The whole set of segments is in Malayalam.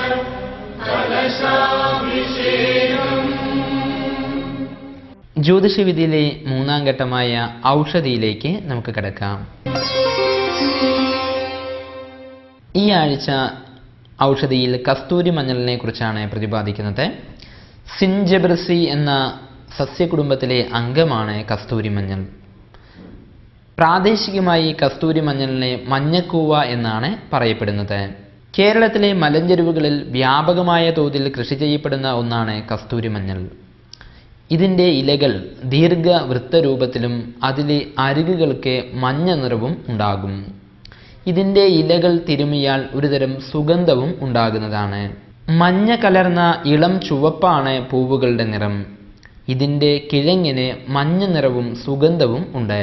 ജ്യോതിഷവിദ്യയിലെ മൂന്നാം ഘട്ടമായ ഔഷധിയിലേക്ക് നമുക്ക് കിടക്കാം. ഈ ആഴ്ച ഔഷധിയിൽ കസ്തൂരി മഞ്ഞളിനെ കുറിച്ചാണ് പ്രതിപാദിക്കുന്നത്. സിൻജബർസി എന്ന സസ്യകുടുംബത്തിലെ അംഗമാണ് കസ്തൂരി മഞ്ഞൾ. പ്രാദേശികമായി കസ്തൂരി മഞ്ഞളിനെ മഞ്ഞക്കൂവ എന്നാണ് പറയപ്പെടുന്നത്. കേരളത്തിലെ മലഞ്ചെരുവുകളിൽ വ്യാപകമായ തോതിൽ കൃഷി ചെയ്യപ്പെടുന്ന ഒന്നാണ് കസ്തൂരി മഞ്ഞൾ. ഇതിൻ്റെ ഇലകൾ ദീർഘവൃത്തരൂപത്തിലും അതിലെ അരികുകൾക്ക് മഞ്ഞ നിറവും ഉണ്ടാകും. ഇതിൻ്റെ ഇലകൾ തിരുമിയാൽ ഒരുതരം സുഗന്ധവും ഉണ്ടാകുന്നതാണ്. മഞ്ഞ കലർന്ന ഇളം ചുവപ്പാണ് പൂവുകളുടെ നിറം. ഇതിൻ്റെ കിഴങ്ങിന് മഞ്ഞ നിറവും സുഗന്ധവും ഉണ്ട്.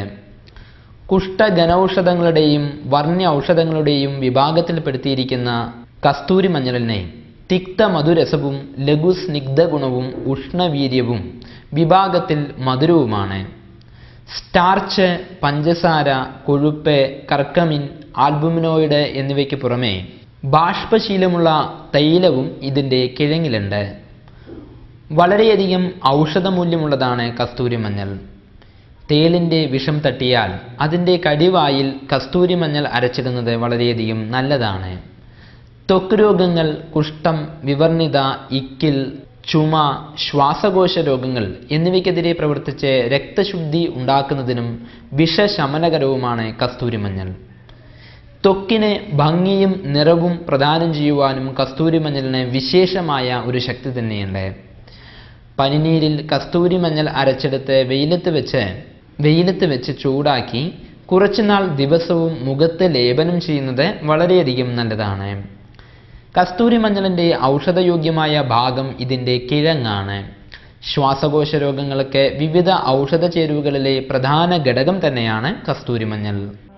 കുഷ്ഠജനൌഷധങ്ങളുടെയും വർണ്ണ്യ ഔഷധങ്ങളുടെയും വിഭാഗത്തിൽപ്പെടുത്തിയിരിക്കുന്ന കസ്തൂരി മഞ്ഞളിനെ തിക്തമധുരസവും ലഘുസ്നിഗ്ധ ഗുണവും ഉഷ്ണവീര്യവും വിഭാഗത്തിൽ മധുരവുമാണ്. സ്റ്റാർച്ച്, പഞ്ചസാര, കൊഴുപ്പ്, കർക്കമിൻ, ആൽബുമിനോയിഡ് എന്നിവയ്ക്ക് പുറമെ ബാഷ്പശീലമുള്ള തൈലവും ഇതിൻ്റെ കിഴങ്ങിലുണ്ട്. വളരെയധികം ഔഷധമൂല്യമുള്ളതാണ് കസ്തൂരി മഞ്ഞൾ. തേളിൻ്റെ വിഷം തട്ടിയാൽ അതിൻ്റെ കടിവായിൽ കസ്തൂരി മഞ്ഞൾ അരച്ചിടുന്നത് വളരെയധികം നല്ലതാണ്. ത്വക്ക് രോഗങ്ങൾ, കുഷ്ഠം, വിവർണിത, ഇക്കിൽ, ചുമ, ശ്വാസകോശ രോഗങ്ങൾ എന്നിവയ്ക്കെതിരെ പ്രവർത്തിച്ച് രക്തശുദ്ധി ഉണ്ടാക്കുന്നതിനും വിഷശമനകരവുമാണ് കസ്തൂരി മഞ്ഞൾ. ത്വക്കിന് ഭംഗിയും നിറവും പ്രദാനം ചെയ്യുവാനും കസ്തൂരി മഞ്ഞളിന് വിശേഷമായ ഒരു ശക്തി തന്നെയുണ്ട്. പനിനീരിൽ കസ്തൂരി മഞ്ഞൾ അരച്ചെടുത്ത് വെയിലത്ത് വെച്ച് ചൂടാക്കി കുറച്ചുനാൾ ദിവസവും മുഖത്ത് ലേപനം ചെയ്യുന്നത് വളരെയധികം നല്ലതാണ്. കസ്തൂരി മഞ്ഞളിൻ്റെ ഔഷധയോഗ്യമായ ഭാഗം ഇതിൻ്റെ കിഴങ്ങാണ്. ശ്വാസകോശ രോഗങ്ങൾക്ക് വിവിധ ഔഷധ ചേരുവകളിലെ പ്രധാന ഘടകം തന്നെയാണ് കസ്തൂരി മഞ്ഞൾ.